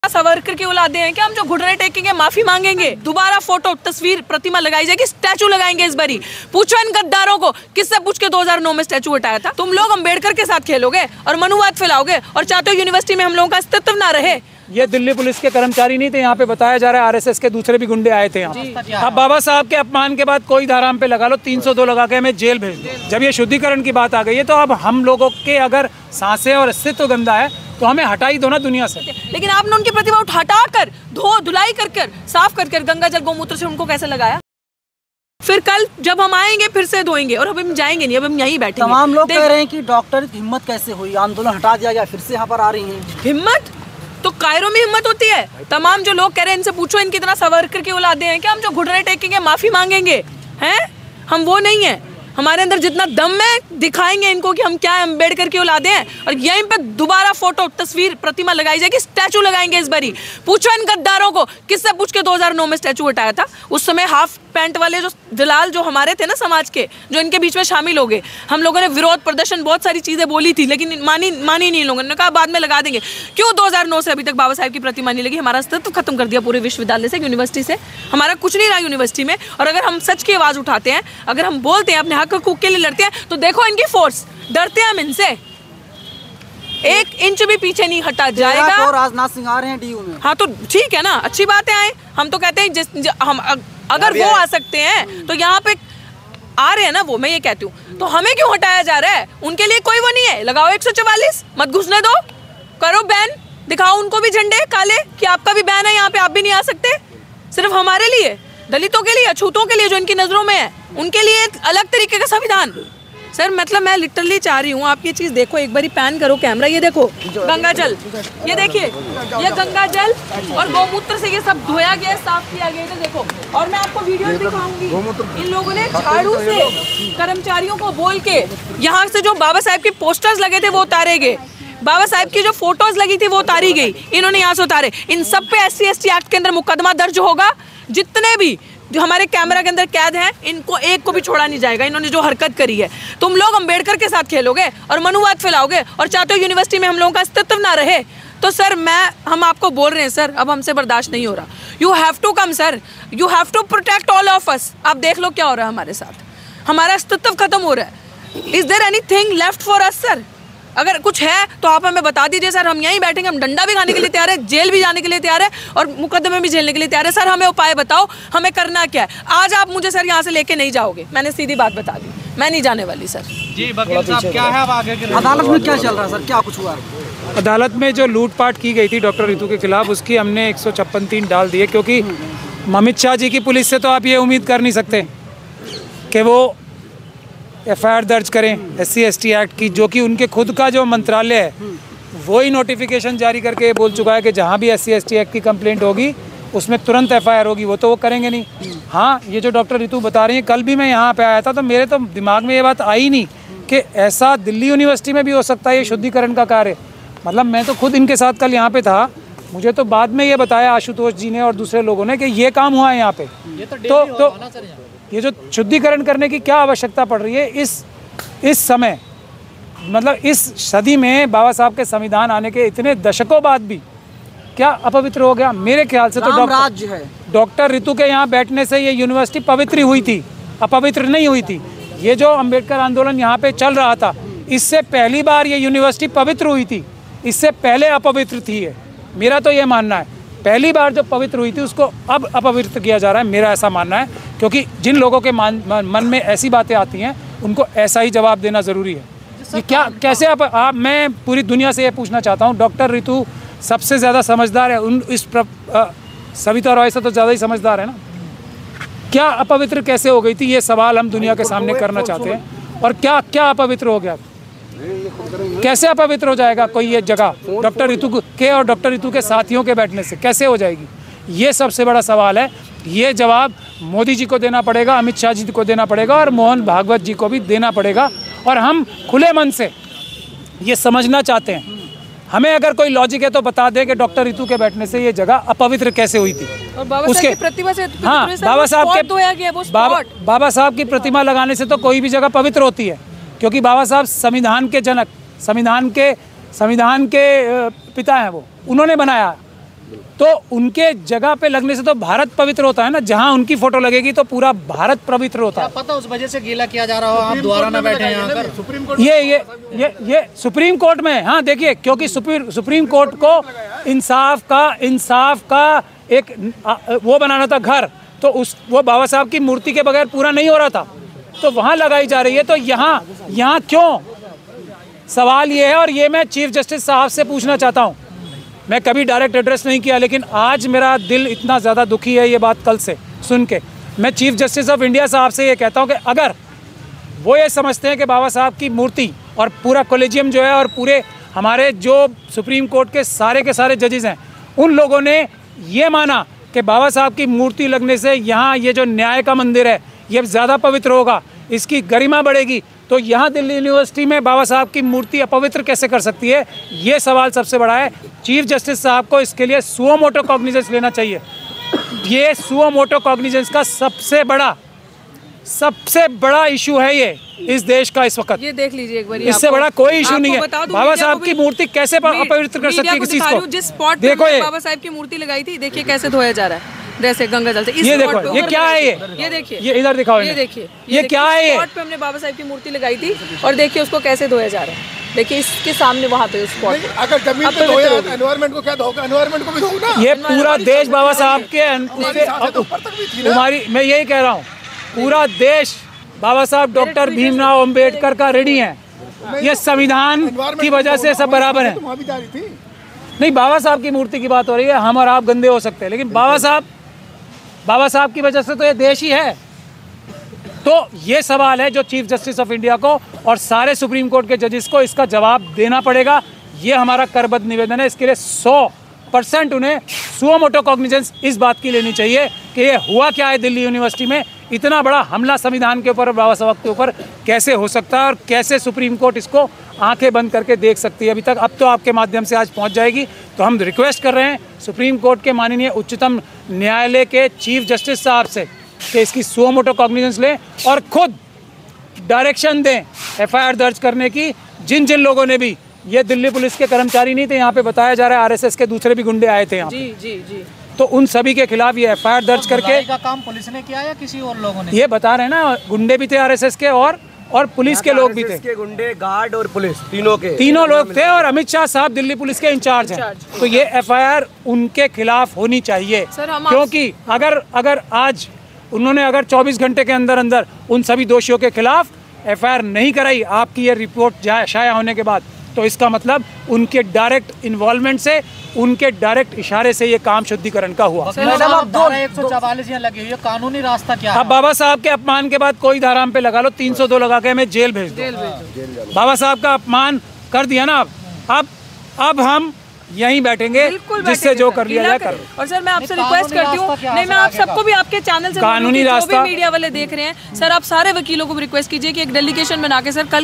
सावरकर की औलादे हैं कि हम जो घुटने टेकेंगे माफी मांगेंगे, दोबारा फोटो तस्वीर प्रतिमा लगाई जाएगी, स्टैचू लगाएंगे इस बारी। पूछो इन गद्दारों को किससे पूछ के 2009 में स्टैचू हटाया था। तुम लोग अम्बेडकर के साथ खेलोगे और मनुवाद फैलाओगे और चाहते हो यूनिवर्सिटी में हम लोगों का अस्तित्व ना रहे। ये दिल्ली पुलिस के कर्मचारी नहीं थे, यहाँ पे बताया जा रहा है आरएसएस के दूसरे भी गुंडे आए थे यहाँ। अब बाबा साहब के अपमान के बाद कोई धारा हम पे लगा लो, 302 लगा के हमें जेल भेज दो। जब ये शुद्धिकरण की बात आ गई है तो अब हम लोगों के अगर सांसें और अस्तित्व गंदा है तो हमें हटा ही दो ना दुनिया से। लेकिन आपने उनकी प्रतिमा हटा कर धो धुलाई कर साफ कर गंगा जल गौमूत्र से उनको कैसे लगाया? फिर कल जब हम आएंगे फिर से धोएंगे और अब हम जाएंगे नहीं, अब हम यहीं बैठेंगे। तमाम लोग कह रहे हैं कि डॉक्टर की हिम्मत कैसे हुई, आंदोलन हटा दिया गया, फिर से यहाँ पर आ रही हैं। हिम्मत तो कायरों में हिम्मत होती है। तमाम जो लोग कह रहे हैं इनसे पूछो इनकी तरह सावरकर की औलादे हैं कि हम जो घुटने टेकेंगे माफी मांगेंगे, हैं? हम वो नहीं है। हमारे अंदर जितना दम है दिखाएंगे इनको कि हम क्या है, अम्बेडकर की औलादे हैं। और यहीं पे दोबारा फोटो तस्वीर प्रतिमा लगाई जाएगी, स्टैचू लगाएंगे इस बारी। पूछो इन गद्दारों को किससे पूछ के 2009 में स्टैचू हटाया था। उस समय हाफ पैंट वाले जो दलाल जो हमारे थे ना समाज के, जो इनके बीच में शामिल हो गए। हम लोगों ने विरोध प्रदर्शन बहुत सारी चीजें बोली थी लेकिन मानी नहीं लोगों ने, कहा बाद में लगा देंगे। क्यों 2009 से अभी तक बाबा साहेब की प्रतिमा नहीं लगी? हमारा अस्तित्व खत्म कर दिया पूरे विश्वविद्यालय से, यूनिवर्सिटी से। हमारा कुछ नहीं रहा यूनिवर्सिटी में। और अगर हम सच की आवाज उठाते हैं, अगर हम बोलते हैं, अपने हक हकूक के लिए लड़ते हैं, तो देखो इनकी फोर्स, डरते हैं हम इनसे। 1 इंच भी पीछे नहीं हटा जाएगा। और राजनाथ सिंह आ रहे हैं डीयू में। हाँ तो ठीक है ना, अच्छी बात है आए। हम तो कहते हैं हम अगर वो आ सकते हैं तो यहाँ पे आ रहे हैं ना वो, मैं ये कहती हूँ, तो हमें क्यों हटाया जा रहा है? उनके लिए कोई वो नहीं है। लगाओ 144, मत घुसने दो, करो बैन, दिखाओ उनको भी झंडे काले कि आपका भी बैन है, यहाँ पे आप भी नहीं आ सकते। सिर्फ हमारे लिए, दलितों के लिए, अछूतों के लिए जो इनकी नजरों में है, उनके लिए एक अलग तरीके का संविधान। सर मतलब मैं लिटरली चाह रही हूँ आप ये चीज देखो, एक बारी पैन करो कैमरा, ये देखो गंगा जल, ये देखिए, ये गंगा जल और गौमूत्र से ये सब धोया गया, साफ किया गया, देखो। और मैं आपको वीडियो दिखाऊंगी। इन लोगों ने झाड़ू से कर्मचारियों को बोल के यहाँ से जो बाबा साहेब के पोस्टर्स लगे थे वो उतारे गए, बाबा साहेब की जो फोटोज लगी थी वो उतारी गई, इन्होंने यहाँ से उतारे। इन सब पे SC/ST एक्ट के अंदर मुकदमा दर्ज होगा। जितने भी जो हमारे कैमरा के अंदर कैद हैं, इनको एक को भी छोड़ा नहीं जाएगा। इन्होंने जो हरकत करी है, तुम लोग अम्बेडकर के साथ खेलोगे और मनुवाद फैलाओगे और चाहते हो यूनिवर्सिटी में हम लोगों का अस्तित्व ना रहे। तो सर हम आपको बोल रहे हैं सर, अब हमसे बर्दाश्त नहीं हो रहा। You have to come sir, you have to protect all of us. आप देख लो क्या हो रहा है हमारे साथ, हमारा अस्तित्व खत्म हो रहा है। Is there anything left for us sir? अगर कुछ है तो आप हमें बता दीजिए सर, हम यहीं बैठेंगे। हम डंडा भी खाने के लिए तैयार है, जेल भी जाने के लिए तैयार है और मुकदमे भी झेलने के लिए तैयार है। सर हमें उपाय बताओ, हमें करना क्या है? आज आप मुझे सर यहाँ से लेके नहीं जाओगे, मैंने सीधी बात बता दी, मैं नहीं जाने वाली सर। जी वकील साहब, क्या है अब आगे की अदालत में क्या चल रहा है सर, क्या कुछ हुआ? अदालत में जो लूटपाट की गई थी डॉक्टर रितु के खिलाफ, उसकी हमने 156(3) डाल दिए, क्योंकि अमित शाह जी की पुलिस से तो आप ये उम्मीद कर नहीं सकते कि वो FIR दर्ज करें SC/ST एक्ट की, जो कि उनके खुद का जो मंत्रालय है वो ही नोटिफिकेशन जारी करके बोल चुका है कि जहाँ भी SC/ST एक्ट की कंप्लेंट होगी उसमें तुरंत FIR होगी। वो तो वो करेंगे नहीं। हाँ, ये जो डॉक्टर रितु बता रही हैं, कल भी मैं यहाँ पे आया था तो मेरे तो दिमाग में ये बात आई नहीं कि ऐसा दिल्ली यूनिवर्सिटी में भी हो सकता है ये शुद्धिकरण का कार्य। मतलब मैं तो खुद इनके साथ कल यहाँ पे था, मुझे तो बाद में ये बताया आशुतोष जी ने और दूसरे लोगों ने कि ये काम हुआ है यहाँ पे। तो ये जो शुद्धिकरण करने की क्या आवश्यकता पड़ रही है इस समय, मतलब इस सदी में बाबा साहब के संविधान आने के इतने दशकों बाद भी क्या अपवित्र हो गया? मेरे ख्याल से तो डॉक्टर रितु के यहाँ बैठने से ये यूनिवर्सिटी पवित्र हुई थी, अपवित्र नहीं हुई थी। ये जो अम्बेडकर आंदोलन यहाँ पे चल रहा था, इससे पहली बार ये यूनिवर्सिटी पवित्र हुई थी, इससे पहले अपवित्र थी ये। मेरा तो ये मानना है, पहली बार जो पवित्र हुई थी उसको अब अपवित्र किया जा रहा है, मेरा ऐसा मानना है। क्योंकि जिन लोगों के मन में ऐसी बातें आती हैं उनको ऐसा ही जवाब देना ज़रूरी है। ये क्या कैसे आप मैं पूरी दुनिया से ये पूछना चाहता हूँ, डॉक्टर रितु सबसे ज़्यादा समझदार है, सविता रॉय से तो ज़्यादा ही समझदार है ना, क्या अपवित्र कैसे हो गई थी? ये सवाल हम दुनिया के सामने करना चाहते हैं। और क्या क्या अपवित्र हो गया, कैसे अपवित्र हो जाएगा कोई ये जगह डॉक्टर रितु के और डॉक्टर रितु के साथियों के बैठने से? कैसे हो जाएगी? ये सबसे बड़ा सवाल है। ये जवाब मोदी जी को देना पड़ेगा, अमित शाह जी को देना पड़ेगा और मोहन भागवत जी को भी देना पड़ेगा। और हम खुले मन से ये समझना चाहते हैं, हमें अगर कोई लॉजिक है तो बता दें कि डॉक्टर रितु के बैठने से ये जगह अपवित्र कैसे हुई थी। और बाबा साहब की प्रतिमा से, हाँ, बाबा साहब की प्रतिमा लगाने से तो कोई भी जगह पवित्र होती है, क्योंकि बाबा साहब संविधान के जनक, संविधान के पिता हैं, वो उन्होंने बनाया। तो उनके जगह पे लगने से तो भारत पवित्र होता है ना। जहाँ उनकी फोटो लगेगी तो पूरा भारत पवित्र होता है। पता उस वजह से गीला किया जा रहा हो, आप दोबारा ना बैठे यहाँ पर सुप्रीम कोर्ट। ये सुप्रीम कोर्ट में, हाँ देखिए, क्योंकि सुप्रीम कोर्ट को इंसाफ का एक वो बनाना था घर, तो वो बाबा साहब की मूर्ति के बगैर पूरा नहीं हो रहा था, तो वहाँ लगाई जा रही है। तो यहाँ क्यों, सवाल ये है। और ये मैं चीफ जस्टिस साहब से पूछना चाहता हूँ। मैं कभी डायरेक्ट एड्रेस नहीं किया, लेकिन आज मेरा दिल इतना ज़्यादा दुखी है ये बात कल से सुन के। मैं चीफ जस्टिस ऑफ इंडिया साहब से ये कहता हूँ कि अगर वो ये समझते हैं कि बाबा साहब की मूर्ति और पूरा कॉलेजियम जो है और पूरे हमारे जो सुप्रीम कोर्ट के सारे जजेस हैं, उन लोगों ने ये माना कि बाबा साहब की मूर्ति लगने से यहाँ ये जो न्याय का मंदिर है ये ज़्यादा पवित्र होगा, इसकी गरिमा बढ़ेगी, तो यहाँ दिल्ली यूनिवर्सिटी में बाबा साहब की मूर्ति अपवित्र कैसे कर सकती है, ये सवाल सबसे बड़ा है। चीफ जस्टिस साहब को इसके लिए सुओ मोटो कॉग्निजेंस लेना चाहिए। ये सुओ मोटो कॉग्निजेंस का सबसे बड़ा इशू है ये इस देश का इस वक्त। ये देख लीजिए एक बार, इससे बड़ा कोई इशू नहीं है। बाबा साहब की मूर्ति कैसे अपवित्र कर सकती है किसी को। जिस स्पॉट पे बाबा साहब की मूर्ति लगाई थी, देखिए कैसे धोया जा रहा है, जैसे गंगा जल से। ये देखो, ये क्या है, ये देखिए, ये इधर दिखाओ, ये देखिए, ये क्या है। ये स्पॉट पे हमने बाबा साहब की मूर्ति लगाई थी और देखिए उसको कैसे धोया जा रहा है। देखिए इसके सामने वहाँ पे उस स्पॉट पे अगर जमीन पे धोया तो एनवायरनमेंट को क्या धोगा, एनवायरनमेंट को भी धोगा ना। ये पूरा देश बाबा साहब के मैं यही कह रहा हूँ, पूरा देश बाबा साहब डॉक्टर भीमराव अंबेडकर का ऋणी है। ये संविधान की वजह से सब बराबर है। नहीं, बाबा साहब की मूर्ति की बात हो रही है, हम और आप गंदे हो सकते हैं, लेकिन बाबा साहब की वजह से तो ये देश ही है। तो ये सवाल है जो चीफ जस्टिस ऑफ इंडिया को और सारे सुप्रीम कोर्ट के जजेस को इसका जवाब देना पड़ेगा। ये हमारा करबद्ध निवेदन है। इसके लिए 100% उन्हें सुओ मोटो कॉग्निजेंस इस बात की लेनी चाहिए कि ये हुआ क्या है दिल्ली यूनिवर्सिटी में। इतना बड़ा हमला संविधान के ऊपर और बाबा साहब के ऊपर कैसे हो सकता है और कैसे सुप्रीम कोर्ट इसको आंखें बंद करके देख सकती है अभी तक। अब तो आपके माध्यम से आज पहुंच जाएगी। तो हम रिक्वेस्ट कर रहे हैं सुप्रीम कोर्ट के माननीय उच्चतम न्यायालय के चीफ जस्टिस साहब से कि इसकी सुओ मोटो कॉग्निजेंस लें और खुद डायरेक्शन दें FIR दर्ज करने की। जिन लोगों ने भी, ये दिल्ली पुलिस के कर्मचारी नहीं थे, यहाँ पे बताया जा रहा है RSS के दूसरे भी गुंडे आए थे यहाँ पे। जी। तो उन सभी के खिलाफ ये FIR दर्ज करके का काम पुलिस ने किया या किसी और लोगों ने? ये बता रहे हैं ना, गुंडे भी थे RSS के और पुलिस के लोग भी थे। के गुंडे, गार्ड और पुलिस तीनों लोग थे और अमित शाह साहब दिल्ली पुलिस के इंचार्ज हैं। तो ये FIR उनके खिलाफ होनी चाहिए, क्योंकि अगर आज उन्होंने 24 घंटे के अंदर उन सभी दोषियों के खिलाफ FIR नहीं कराई आपकी ये रिपोर्ट शाया होने के बाद, तो इसका मतलब उनके डायरेक्ट इन्वॉल्वमेंट से, उनके डायरेक्ट इशारे से ये काम शुद्धिकरण का हुआ। मैडम, आप 144 यहाँ लगी हुई है, कानूनी रास्ता क्या है? अब बाबा साहब के अपमान के बाद कोई धारा पे लगा लो, 302 लगा के हमें जेल भेज दो। बाबा साहब का अपमान कर दिया ना, अब हम यहीं बैठेंगे, जिससे जो कर लिया जाए कर। और सर मैं आपसे रिक्वेस्ट करती हूँ, नहीं मैं आप सबको भी आपके चैनल से कानूनी रास्ता, जो भी मीडिया वाले देख रहे हैं सर, आप सारे वकीलों को भी रिक्वेस्ट कीजिए कि एक डेलीगेशन बना के सर कल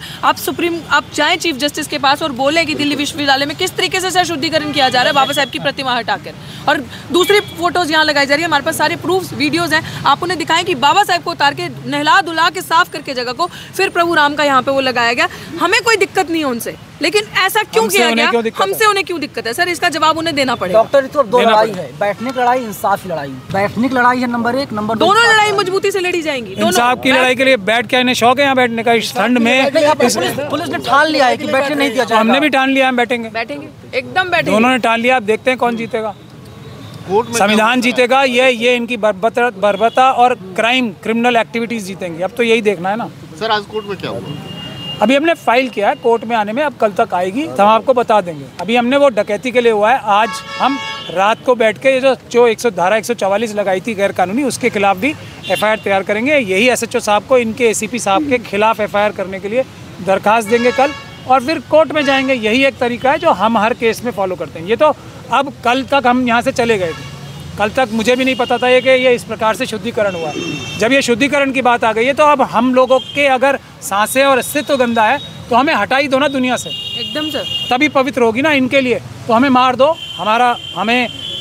आप जाएं चीफ जस्टिस के पास और बोलें कि दिल्ली विश्वविद्यालय में किस तरीके से सर शुद्धिकरण किया जा रहा है बाबा साहब की प्रतिमा हटाकर, और दूसरी फोटोज यहाँ लगाई जा रही है। हमारे पास सारे प्रूफ वीडियोज हैं, आप उन्हें दिखाएं कि बाबा साहब को उतार के नहला धुला के साफ करके जगह को फिर प्रभु राम का यहाँ पे वो लगाया गया। हमें कोई दिक्कत नहीं है उनसे, लेकिन ऐसा क्यों किया गया, हमसे उन्हें क्यों दिक्कत है सर, इसका जवाब उन्हें देना पड़ेगा। डॉक्टर तो 2 लड़ाई है, बैठने की लड़ाई, इंसाफ की लड़ाई। बैठने की लड़ाई है नंबर 1, नंबर 2 दोनों लड़ाई मजबूती से लड़ी जाएंगी। इंसाफ की लड़ाई के लिए बैठ के इन्हें शौक है यहाँ बैठने का, इस ठंड में। पुलिस ने ठान लिया है कि बैठने नहीं दिया जाएगा। हमने भी ठान लिया, हम बैठेंगे, एकदम बैठेंगे। दोनों ने ठान लिया। अब देखते हैं कौन जीतेगा, संविधान जीतेगा, ये इनकी बर्बरता और क्रिमिनल एक्टिविटीज जीतेंगी। अब तो यही देखना है ना। सर आज कोर्ट में क्या हुआ? अभी हमने फाइल किया है, कोर्ट में आने में अब कल तक आएगी, तो हम आपको बता देंगे। अभी हमने वो डकैती के लिए हुआ है, आज हम रात को बैठ के जो धारा 144 लगाई थी गैर कानूनी, उसके खिलाफ भी FIR तैयार करेंगे। यही SHO साहब को इनके ACP साहब के खिलाफ FIR करने के लिए दरखास्त देंगे कल, और फिर कोर्ट में जाएंगे। यही एक तरीका है जो हम हर केस में फॉलो करते हैं। ये तो अब कल तक हम यहाँ से चले गए थे, कल तक मुझे भी नहीं पता था कि ये इस प्रकार से शुद्धिकरण हुआ है। जब ये शुद्धिकरण की बात आ गई है, तो अब हम लोगों के अगर सांसें और अस्तित्व गंदा है तो हमें हटा ही दो ना दुनिया से, एकदम सर, तभी पवित्र होगी ना इनके लिए। तो हमें मार दो, हमें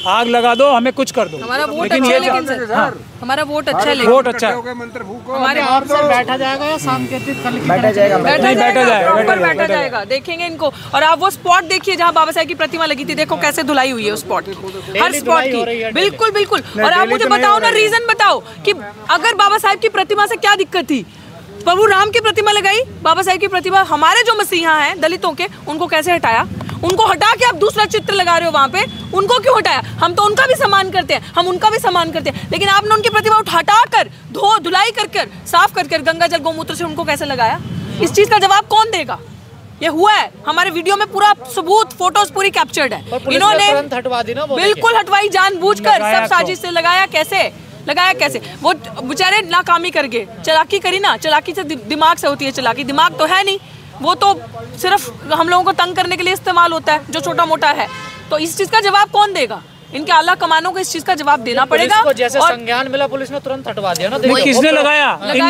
आग लगा दो, हमें कुछ कर दो, हमारा वोट लेकिन अच्छा ये है, लेकिन सर हमारा वोट अच्छा है, वोट अच्छा है, हमारे आप सर बैठा जाएगा या सांकेतिक कल की बैठा जाएगा। नहीं, बैठा जाएगा, प्रॉपर बैठा बैठा जाएगा, देखेंगे इनको। और आप वो स्पॉट देखिए जहाँ बाबा साहेब की प्रतिमा लगी थी, देखो कैसे धुलाई हुई है उस स्पॉट की, हर स्पॉट की, बिल्कुल बिल्कुल। और आप मुझे बताओ ना, रीजन बताओ कि अगर बाबा साहेब की प्रतिमा से क्या दिक्कत थी? प्रभु राम की प्रतिमा लगाई, बाबा साहेब की प्रतिमा, हमारे जो मसीहा हैं दलितों के, उनको कैसे हटाया? उनको हटा के आप दूसरा चित्र लगा रहे हो वहां पे, उनको क्यों हटाया? हम तो उनका भी सम्मान करते हैं, हम उनका भी सम्मान करते हैं, लेकिन आपने उनकी प्रतिमा हटा कर धुलाई कर साफ कर गंगा जल गौमूत्र से उनको कैसे लगाया? इस चीज का जवाब कौन देगा? ये हुआ है, हमारे वीडियो में पूरा सबूत, फोटोज पूरी कैप्चर्ड है। इन्होंने हटवा दी ना, बिल्कुल हटवाई, जानबूझकर, सब साजिश से लगाया। कैसे वो बेचारे नाकामी कर गए, चलाकी करी ना, चलाकी से दिमाग से होती है चलाकी, दिमाग तो है नहीं, वो तो सिर्फ हम लोगों को तंग करने के लिए इस्तेमाल होता है, जो छोटा मोटा है। तो इस चीज का जवाब कौन देगा? इनके आला कमानों को इस चीज का जवाब देना पड़ेगा। जैसे संज्ञान मिला पुलिस ने तुरंत हटवा दिया ना। किसने लगाया?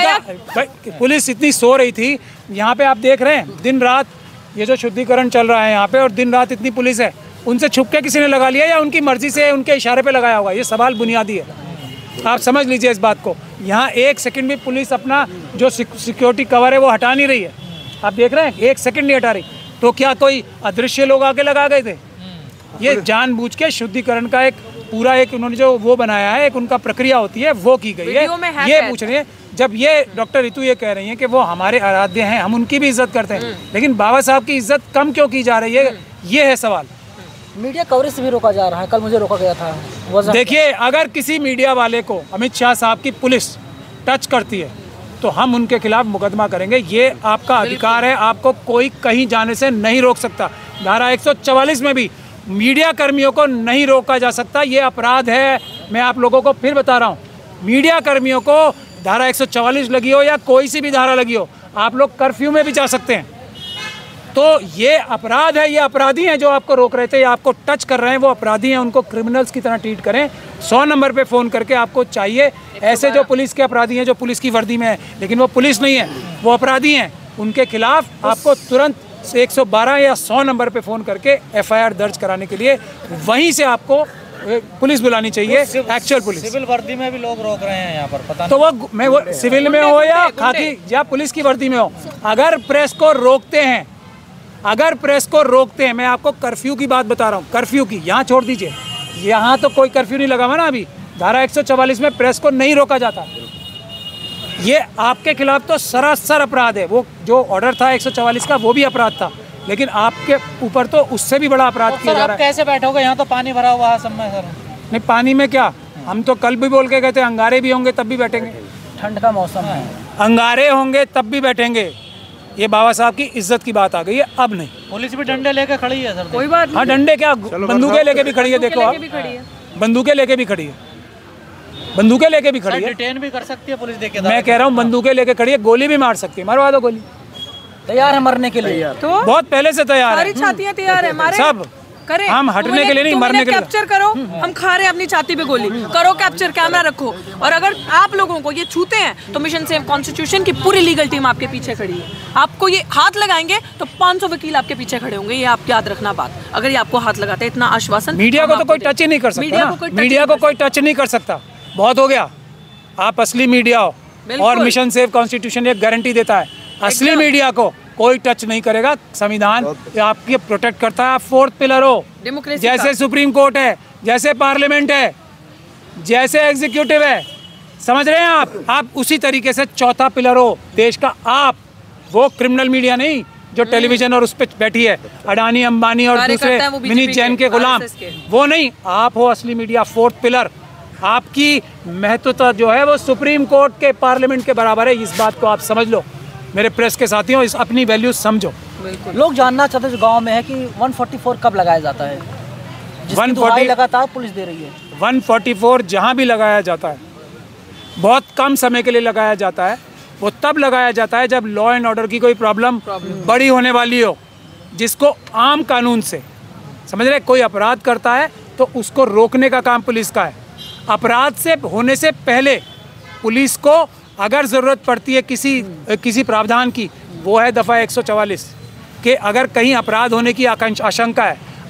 इनका पुलिस इतनी सो रही थी, यहाँ पे आप देख रहे हैं दिन रात ये जो शुद्धिकरण चल रहा है यहाँ पे, और दिन रात इतनी पुलिस है, उनसे छुप के किसी ने लगा लिया या उनकी मर्जी से उनके इशारे पे लगाया होगा? ये सवाल बुनियादी है, आप समझ लीजिए इस बात को। यहाँ एक सेकंड भी पुलिस अपना जो सिक्योरिटी कवर है वो हटा नहीं रही है, आप देख रहे हैं, एक सेकंड नहीं हटा रही। तो क्या कोई अदृश्य लोग आके लगा गए थे? ये जानबूझ के शुद्धिकरण का एक पूरा एक उन्होंने जो वो बनाया है, एक उनका प्रक्रिया होती है, वो की गई है। ये पूछ रहे हैं, जब ये डॉक्टर रितु ये कह रही हैं कि वो हमारे आराध्य हैं, हम उनकी भी इज्जत करते हैं, लेकिन बाबा साहब की इज्जत कम क्यों की जा रही है, ये है सवाल। मीडिया कवरेज से भी रोका जा रहा है, कल मुझे रोका गया था। देखिए, अगर किसी मीडिया वाले को अमित शाह साहब की पुलिस टच करती है तो हम उनके खिलाफ मुकदमा करेंगे, ये आपका अधिकार है, आपको कोई कहीं जाने से नहीं रोक सकता। धारा 144 में भी मीडिया कर्मियों को नहीं रोका जा सकता, ये अपराध है। मैं आप लोगों को फिर बता रहा हूँ, मीडिया कर्मियों को धारा 144 लगी हो या कोई सी भी धारा लगी हो, आप लोग कर्फ्यू में भी जा सकते हैं। तो ये अपराध है, ये अपराधी हैं जो आपको रोक रहे थे या आपको टच कर रहे हैं, वो अपराधी हैं, उनको क्रिमिनल्स की तरह ट्रीट करें। 100 नंबर पे फ़ोन करके आपको चाहिए, ऐसे जो पुलिस के अपराधी हैं, जो पुलिस की वर्दी में है लेकिन वो पुलिस नहीं है, वो अपराधी हैं, उनके खिलाफ आपको तुरंत 112 या 100 नंबर पे फ़ोन करके FIR दर्ज कराने के लिए वहीं से आपको पुलिस बुलानी चाहिए, एक्चुअल पुलिस। सिविल वर्दी में भी लोग रोक रहे हैं यहाँ पर, पता तो वो सिविल में हो या खाकी या पुलिस की वर्दी में हो, अगर प्रेस को रोकते हैं, मैं आपको कर्फ्यू की बात बता रहा हूँ, कर्फ्यू की, यहाँ छोड़ दीजिए, यहाँ तो कोई कर्फ्यू नहीं लगा हुआ ना अभी। धारा 144 में प्रेस को नहीं रोका जाता, ये आपके खिलाफ तो सरासर अपराध है। वो जो ऑर्डर था 144 का वो भी अपराध था, लेकिन आपके ऊपर तो उससे भी बड़ा अपराध किया जा रहा है। कैसे बैठोगे? यहाँ तो पानी भरा हुआ है सब में सर। नहीं, पानी में क्या, हम तो कल भी बोल के गए थे, अंगारे भी होंगे तब भी बैठेंगे, ठंड का मौसम है, अंगारे होंगे तब भी बैठेंगे। ये बाबा साहब की इज्जत की बात आ गई है, अब नहीं। पुलिस भी डंडे लेके खड़ी है सर। कोई बात नहीं। हाँ, डंडे क्या, बंदूकें लेके भी खड़ी है, देखो आप, बंदूकें लेके भी खड़ी है, बंदूकें लेके भी खड़ी है। डिटेन भी कर सकती है पुलिस, देखे मैं कह रहा हूँ बंदूकें लेके खड़ी है, गोली भी मार सकती है, मरवा दो गोली, तैयार है मरने के लिए। तो बहुत पहले से तैयार है, सारी छातियां तैयार है हमारे, सब करें, हम हटने के लिए नहीं, मरने के लिए। कैप्चर करो, हम खा रहे हैं अपनी छाती पे गोली, करो कैप्चर, कैमरा रखो। और अगर आप लोगों को ये छूते हैं तो मिशन सेव कॉन्स्टिट्यूशन की पूरी लीगल टीम आपके पीछे खड़ी है। आपको ये हाथ लगाएंगे तो 500 वकील आपके पीछे खड़े होंगे, ये आप याद रखना बात। अगर ये आपको हाथ लगाते हैं, इतना आश्वासन। मीडिया को तो कोई टच ही नहीं कर सकता, मीडिया को कोई टच नहीं कर सकता, बहुत हो गया। आप असली मीडिया हो, और मिशन सेव कॉन्स्टिट्यूशन एक गारंटी देता है, असली मीडिया को कोई टच नहीं करेगा। संविधान आपकी प्रोटेक्ट करता है, आप 4th पिलर हो, जैसे सुप्रीम कोर्ट है, जैसे पार्लियामेंट है, जैसे एग्जीक्यूटिव है, समझ रहे हैं आप उसी तरीके से 4था पिलर हो देश का आप। वो क्रिमिनल मीडिया नहीं जो टेलीविजन और उस पर बैठी है, अडानी, अंबानी और दूसरे विनीत जैन के गुलाम, वो नहीं, आप हो असली मीडिया, 4th पिलर। आपकी महत्वता जो है वो सुप्रीम कोर्ट के, पार्लियामेंट के बराबर है, इस बात को आप समझ लो मेरे प्रेस के साथियों, इस अपनी वैल्यूज समझो। लोग जानना चाहते हैं गांव में है कि 144 कब लगाया जाता है, 140 लगातार पुलिस दे रही है। 144 जहां भी लगाया जाता है, बहुत कम समय के लिए लगाया जाता है, वो तब लगाया जाता है जब लॉ एंड ऑर्डर की कोई प्रॉब्लम बड़ी होने वाली हो, जिसको आम कानून से, समझ रहे, कोई अपराध करता है तो उसको रोकने का काम पुलिस का है। अपराध से होने से पहले पुलिस को अगर ज़रूरत पड़ती है किसी प्रावधान की, वो है दफ़ा 144 कि अगर कहीं अपराध होने की आशंका है,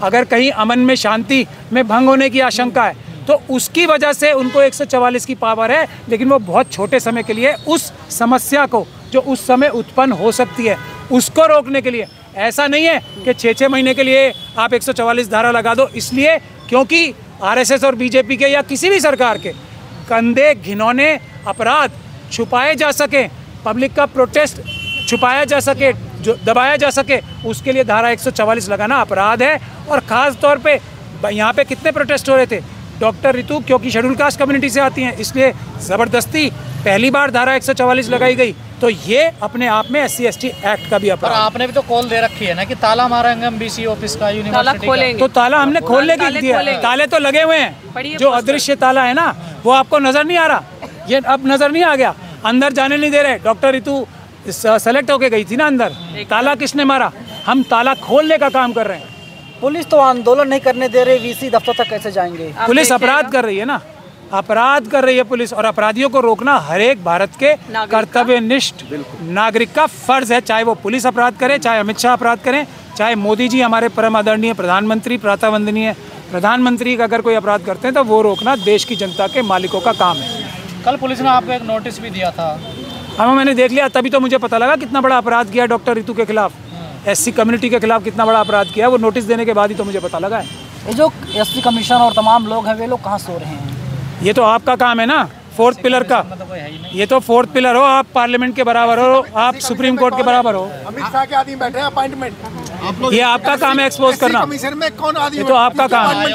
अगर कहीं अमन में शांति में भंग होने की आशंका है तो उसकी वजह से उनको 144 की पावर है, लेकिन वो बहुत छोटे समय के लिए उस समस्या को जो उस समय उत्पन्न हो सकती है उसको रोकने के लिए। ऐसा नहीं है कि 6-6 महीने के लिए आप 144 धारा लगा दो, इसलिए क्योंकि आरएसएस और बीजेपी के या किसी भी सरकार के गंदे घिनौने अपराध छुपाए जा सके, पब्लिक का प्रोटेस्ट छुपाया जा सके, जो दबाया जा सके, उसके लिए धारा 144 लगाना अपराध है। और ख़ास तौर पे यहाँ पे कितने प्रोटेस्ट हो रहे थे, डॉक्टर रितु क्योंकि शेड्यूल कास्ट कम्युनिटी से आती हैं इसलिए ज़बरदस्ती पहली बार धारा 144 लगाई गई, तो ये अपने आप में SC/ST एक्ट का भी अपराध। पर आपने भी तो कॉल दे रखी है ना कि ताला मारेंगे हम BC ऑफिस का, यूनिवर्सिटी का। तो ताला हमने खोलने की दिया, ताले तो लगे हुए हैं, जो अदृश्य ताला है ना वो आपको नजर नहीं आ रहा, ये अब नजर नहीं आ गया, अंदर जाने नहीं दे रहे। डॉक्टर रितु सेलेक्ट होके गई थी ना अंदर, ताला किसने मारा? हम ताला खोलने का काम कर रहे हैं। पुलिस तो आंदोलन नहीं करने दे रही, VC दफ्तर तक कैसे जाएंगे? पुलिस अपराध कर रही है ना, अपराध कर रही है पुलिस, और अपराधियों को रोकना हर एक भारत के कर्तव्यनिष्ठ नागरिक का फर्ज है, चाहे वो पुलिस अपराध करे, चाहे अमित शाह अपराध करें, चाहे मोदी जी हमारे परम आदरणीय प्रधानमंत्री, प्रातः वंदनीय प्रधानमंत्री का अगर कोई अपराध करते हैं तो वो रोकना देश की जनता के मालिकों का काम है। कल पुलिस ने आपको एक नोटिस भी दिया था। हाँ, मैंने देख लिया, तभी तो मुझे पता लगा कितना बड़ा अपराध किया डॉक्टर रितु के खिलाफ, SC कम्युनिटी के खिलाफ कितना बड़ा अपराध किया। वो नोटिस देने के बाद ही तो मुझे पता लगा है। ये जो SC कमीशन और तमाम लोग हैं वे लोग कहाँ सो रहे हैं? ये तो आपका काम है ना, 4th पिलर का। ये तो 4th पिलर हो, आप पार्लियामेंट के बराबर हो, आप सुप्रीम कोर्ट के बराबर हो। अमित शाह के आदमी बैठे हैं अपॉइंटमेंट, ये आपका काम है एक्सपोज करना। कमीशन में कौन आदमी? ये तो आपका काम है।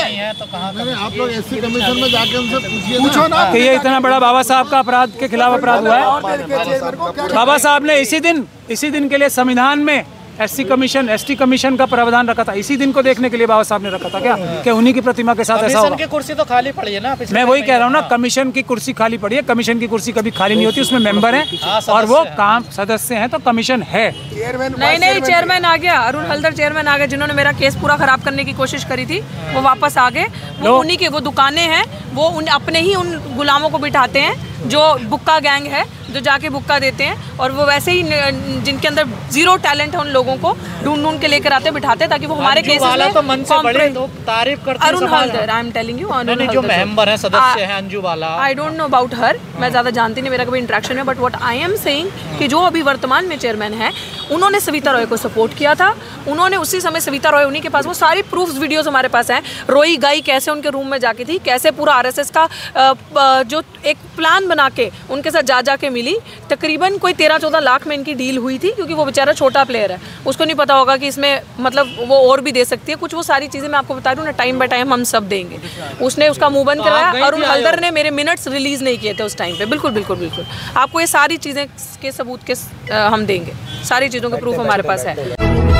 आप लोग SC कमीशन में जाके उनसे पूछो ना कि ये इतना बड़ा बाबा साहब का अपराध के खिलाफ अपराध हुआ है। बाबा साहब ने इसी दिन के लिए संविधान में SC कमीशन ST कमीशन का प्रावधान रखा था, इसी दिन को देखने के लिए बाबा साहब ने रखा था क्या कि उन्हीं की प्रतिमा के साथ ऐसा होगा। कमीशन की कुर्सी तो खाली पड़ी है ना, मैं वही कह रहा हूँ ना, कमीशन की कुर्सी खाली पड़ी है। कमीशन की कुर्सी कभी खाली नहीं होती, उसमें मेंबर हैं और वो काम सदस्य हैं, तो कमीशन है। नहीं, चेयरमैन आ गया, अरुण हल्दर चेयरमैन आ गए, जिन्होंने मेरा केस पूरा खराब करने की कोशिश करी थी, वो वापस आ गए। वो उन्हीं के वो दुकानें हैं, वो अपने ही उन गुलामों को बिठाते हैं जो बुक्का गैंग है, जो जाके बुक्का देते हैं, और वो वैसे ही जिनके अंदर जीरो टैलेंट है उन लोगों को ढूंढ के लेकर आते बिठाते हैं ताकि वो हमारे केसेस में तो मन से बड़े लोग तारीफ करते हैं। Arun Haldar, I am telling you, जो मेंबर है, सदस्य हैं, अंजू वाला, I don't know about her, मैं ज्यादा जानती नहीं, मेरा कभी इंटरेक्शन है, but what I am saying कि जो अभी वर्तमान में चेयरमैन है, उन्होंने सविता रॉय को सपोर्ट किया था। उन्होंने उसी समय सविता रॉय, उन्हीं के पास वो सारी प्रूफ्स वीडियोस हमारे पास हैं, रोई गाई कैसे उनके रूम में जाके थी, कैसे पूरा RSS का जो एक प्लान बना के उनके साथ जा के मिली। तकरीबन कोई 13-14 लाख में इनकी डील हुई थी, क्योंकि वो बेचारा छोटा प्लेयर है, उसको नहीं पता होगा कि इसमें मतलब वो और भी दे सकती है कुछ। वो सारी चीज़ें मैं आपको बता रही हूँ ना, टाइम बाय टाइम हम सब देंगे। उसने उसका मुंह बंद करवाया। अरुण हल्दर ने मेरे मिनट्स रिलीज नहीं किए थे उस टाइम पे, बिल्कुल बिल्कुल बिल्कुल। आपको ये सारी चीज़ें के सबूत के हम देंगे, सारी चीज़ों के प्रूफ हमारे पास है।